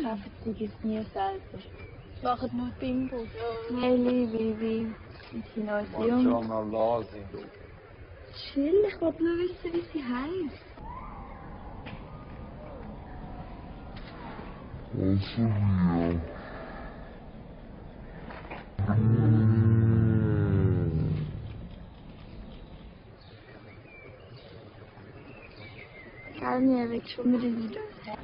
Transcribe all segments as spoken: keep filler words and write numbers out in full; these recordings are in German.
kaufen sie es nie selber. Sie machen nur Bingo. Nelly, Vivi, und sie noch jung. Schon mal da sind. Chill, ich wollte nur wissen, wie sie heisst. Also ja. Gell, mir wird schon wieder wieder.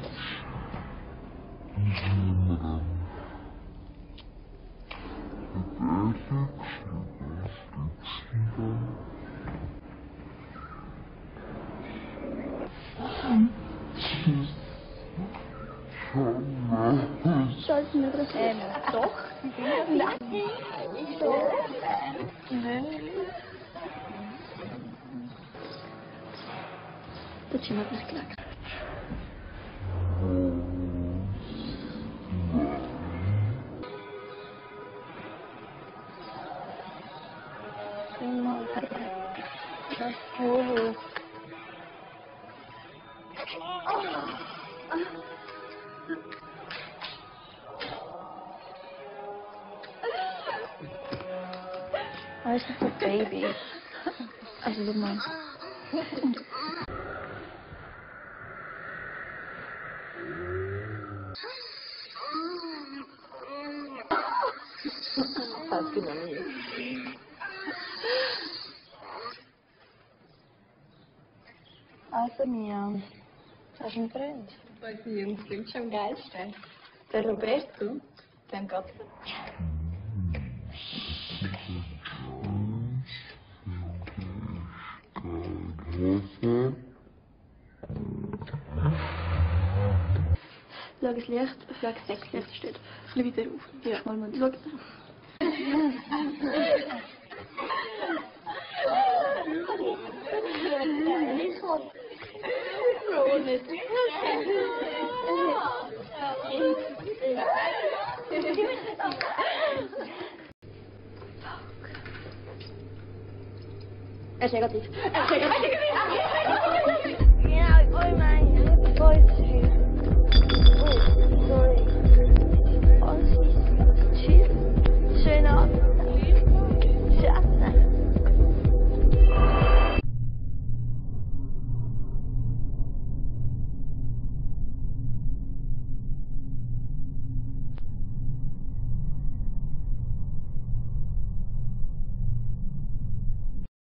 Scheiße, nicht das Ähm, doch. Nein. Nein. Das ist immer gleich gelegt. Das Hoho. Oh, ist das ein Baby? Also, guck mal. Das geht noch nicht. Also, Mia, hast du einen Freund? Unsere Jungs sind schon am geilsten. Der Roberto, dem geht's gut. Schau das Licht, schau das Licht steht. Ein bisschen weiter auf. Ja, mal mal. Schau. Er ist negativ. Er ist negativ.